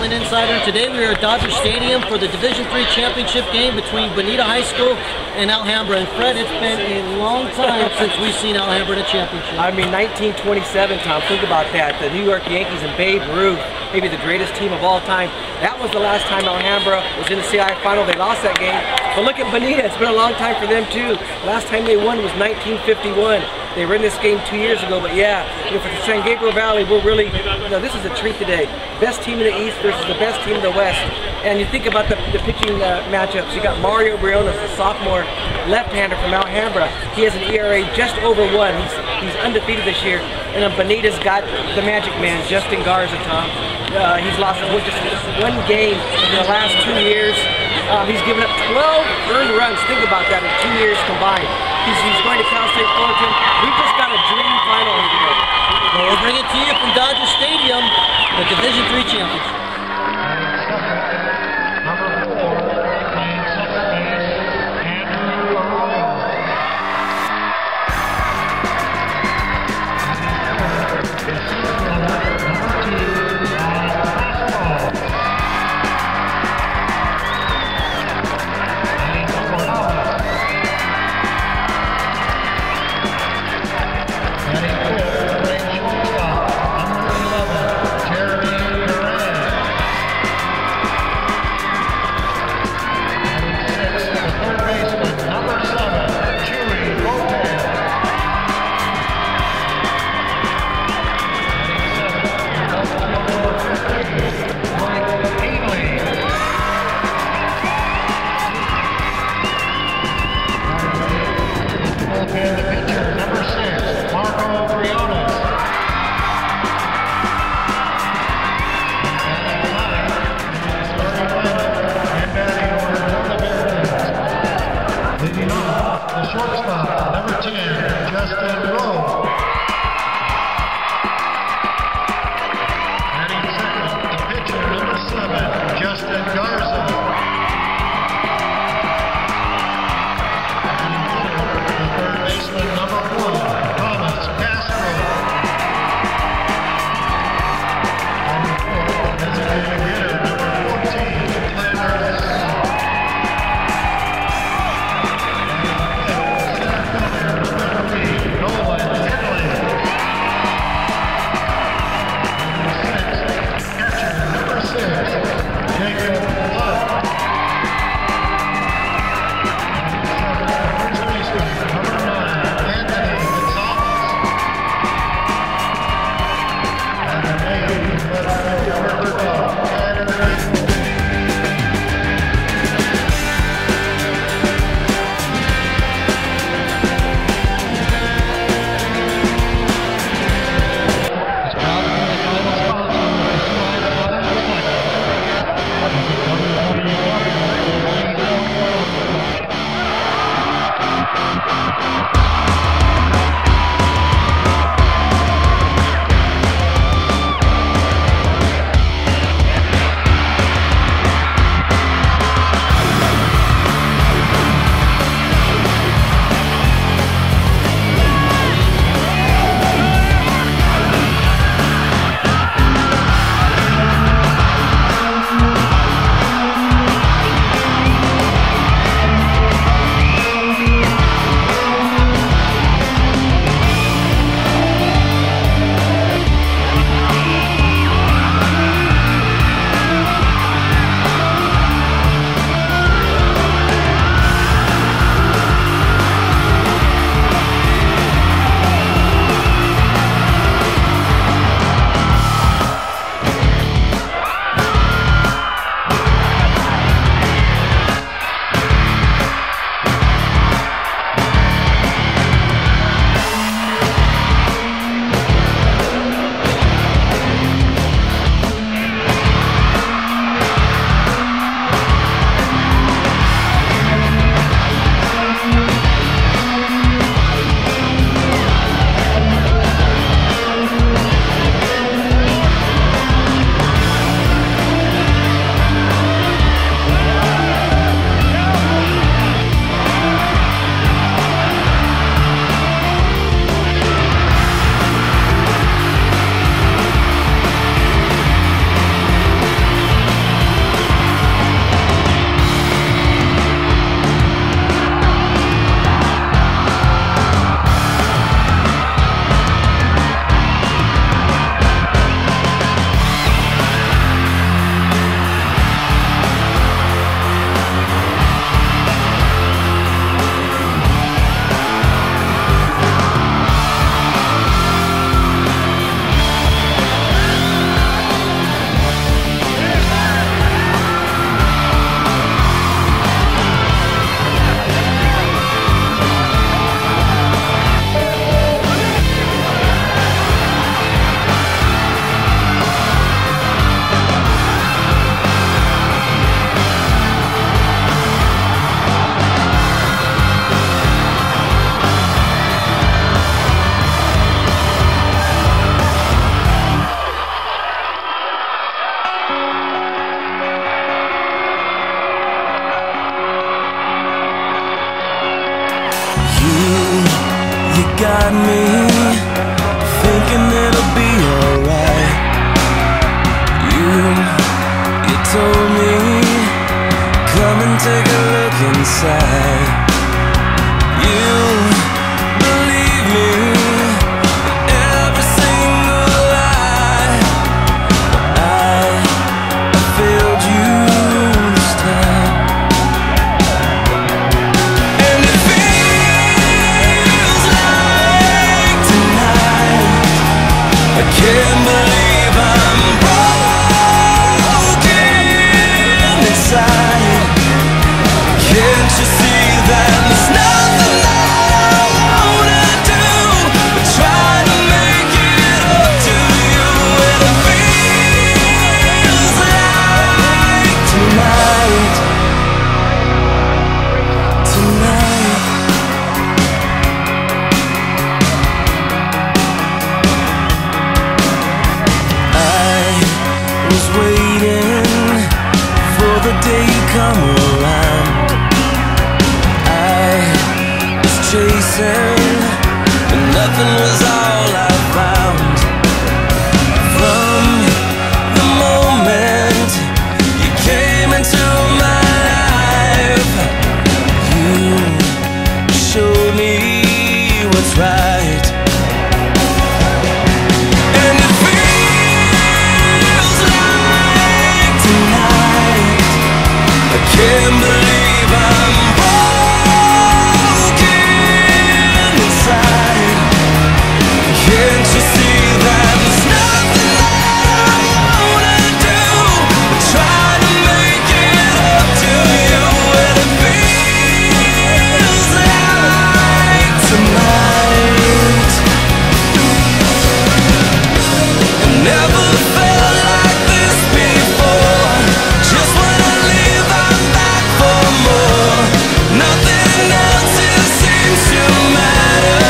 Wrestling Insider. Today we are at Dodger Stadium for the Division III championship game between Bonita High School and Alhambra. And Fred, it's been a long time since we've seen Alhambra in a championship. I mean, 1927, Tom. Think about that. The New York Yankees and Babe Ruth, maybe the greatest team of all time. That was the last time Alhambra was in the CIF final. They lost that game. But look at Bonita. It's been a long time for them too. Last time they won was 1951. They were in this game 2 years ago, but yeah, for the San Gabriel Valley, we're really, this is a treat today. Best team in the East versus the best team in the West. And you think about the pitching matchups. You got Mario Briones, the sophomore left-hander from Alhambra. He has an ERA just over 1. He's undefeated this year. And then Bonita's got the magic man, Justin Garza, Tom. He's lost just one game in the last 2 years. He's given up 12 earned runs. Think about that in 2 years combined. He's going to Cal State Fullerton. We've just got a dream final here today. Well, we'll bring it to you from Dodger Stadium, the Division III championship. Shortstop, number 10, Justin Garza. Batting second, the pitcher, number 7, Justin Garza. The third baseman, number 1, Thomas Castro. And the fourth designated hitter, number 14, Tyler. got me thinking it'll be alright. You told me, come and take a look inside. You believe me in every single lie. I failed you this time. And it feels like tonight I can't believe I'm broken inside. Can't you see that there's nothing that I wanna do but try to make it up to you? And it feels like tonight, tonight. I was waiting for the day you come around. Chasing, but nothing was all I found. From the moment you came into my life, you showed me what's right. And it feels like tonight I can't believe I'm can't you see that there's nothing that I wanna do but try to make it up to you? And it feels like tonight. I never felt like this before. Just when I leave, I'm back for more. Nothing else seems to matter.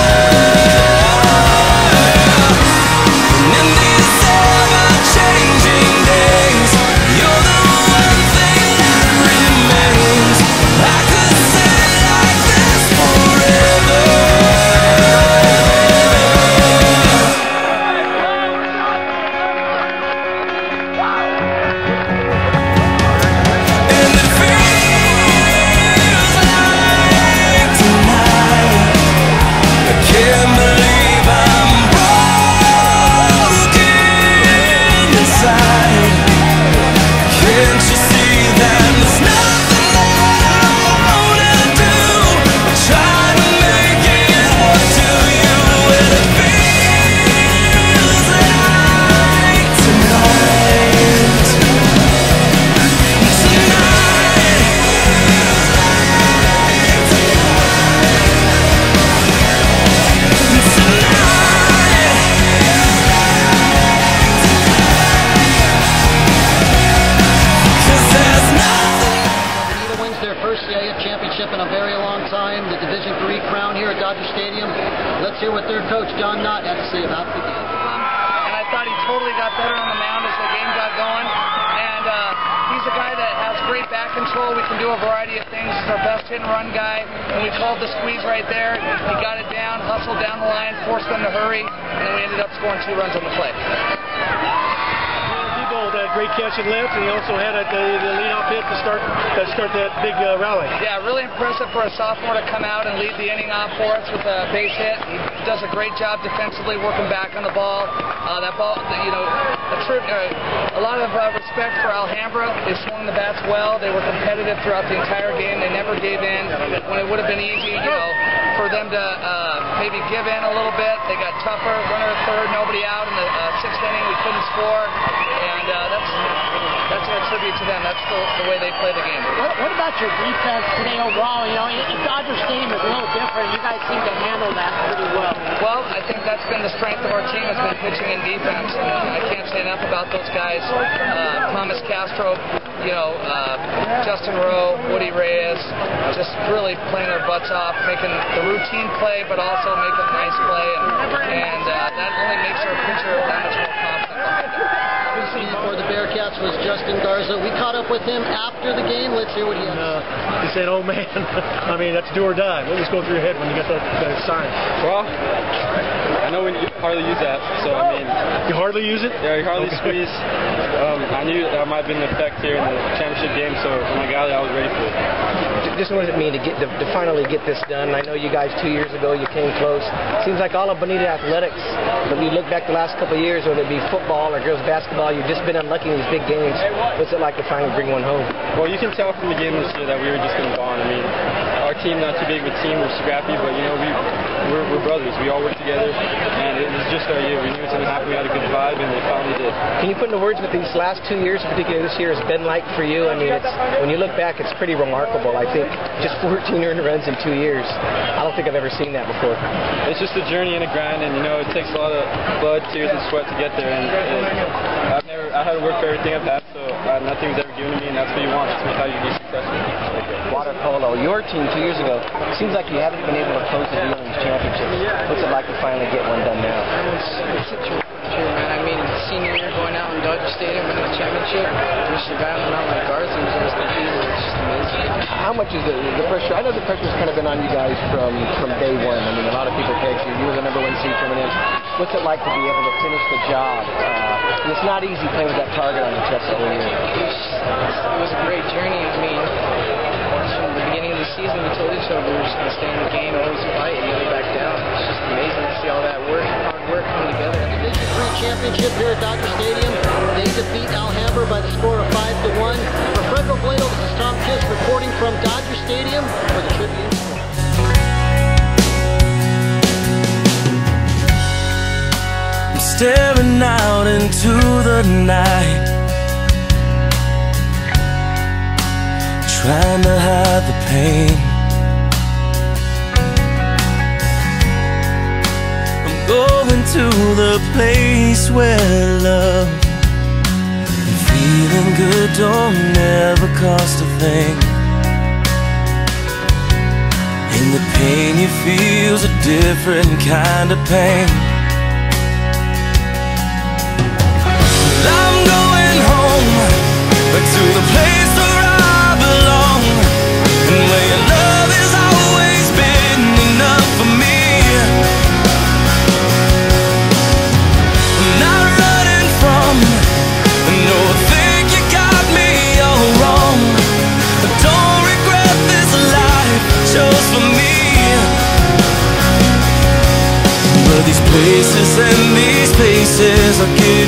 CIF championship in a very long time, the Division III crown here at Dodger Stadium. Let's hear what their coach, John Knott, had to say about the game. And I thought he totally got better on the mound as the game got going. And he's a guy that has great back control. We can do a variety of things. He's our best hit and run guy. And we called the squeeze right there. He got it down, hustled down the line, forced them to hurry, and then we ended up scoring 2 runs on the play. That great catch and lift, and he also had the lead-off hit to start that big rally. Yeah, really impressive for a sophomore to come out and lead the inning off for us with a base hit. He does a great job defensively working back on the ball. That ball, you know, a lot of respect for Alhambra. They swung the bats well. They were competitive throughout the entire game. They never gave in when it would have been easy, you know, for them to maybe give in a little bit. They got tougher. Runner at third, nobody out in the 6th inning. We couldn't score, and that's an attribute to them. That's the way they play the game. What about your defense today overall? You know, Dodger Stadium is a little different. You guys seem to handle that pretty well. Well, I think that's been the strength of our team, has been pitching and defense. I can't say enough about those guys. Thomas Castro, you know, Justin Rowe, Woody Reyes, just really playing their butts off, making the routine play, but also making a nice play, and that only makes our pitcher that much more confident behind it. For the Bearcats was Justin Garza. We caught up with him after the game. Let's hear what he had to say. He said, "Oh man, I mean that's do or die." What was going through your head when you got that sign? Well, I know we hardly use that, so I mean. You hardly use it? Yeah, you hardly squeeze. I knew that might have been an effect here in the championship game, so when I got it, I was ready for it. Just what does it mean to finally get this done? I know you guys 2 years ago you came close. Seems like all of Bonita athletics, but you look back the last couple of years, whether it be football or girls basketball, you've just been unlucky in these big games. What's it like to finally bring one home? Well, you can tell from the game this year that we were just going to bond. I mean, our team not too big of a team, we're scrappy, but you know we're brothers. We all work together, and it was just our year. We knew it was going to happen. We had a good vibe, and they finally did. Can you put into words what these last 2 years, particularly this year, has been like for you? I mean, when you look back, it's pretty remarkable. I think just 14 earned runs in 2 years. I don't think I've ever seen that before. It's just a journey and a grind, and you know it takes a lot of blood, tears, and sweat to get there. And I had to work for everything I've had, so nothing was ever given to me, and that's what you want. That's how you be successful. Water polo, your team 2 years ago, seems like you haven't been able to close the deal in these championships. What's it like to finally get one done now? It's such a year, man. I mean, senior year going out in Dodger Stadium winning the championship, just a guy on the mountain like Garza who's always competing. It's just amazing. How much is the pressure? I know the pressure's kind of been on you guys from day one. I mean, a lot of people picked you. You were the number 1 seed coming in. What's it like to be able to finish the job? And it's not easy playing with that target on your chest the whole year. It was a great journey. I mean, from the beginning of the season, we told each other we were just going to stay in the game, always fight, and never back down. It's just amazing to see all that hard work come together. Division III championship here at Dodger Stadium. They defeat Alhambra by the score of 5-1. For Frederick Blado, this is Tom Kiss reporting from Dodger Stadium for the Tribune. I'm staring out into the night, trying to hide the pain. I'm going to the place where love and feeling good don't never cost a thing. And the pain you feel's a different kind of pain. I'm going home, back to the place where I belong, and where your love has always been enough for me. I'm not running from, no, I think you got me all wrong. I don't regret this life chose for me. But these places and these spaces I'll give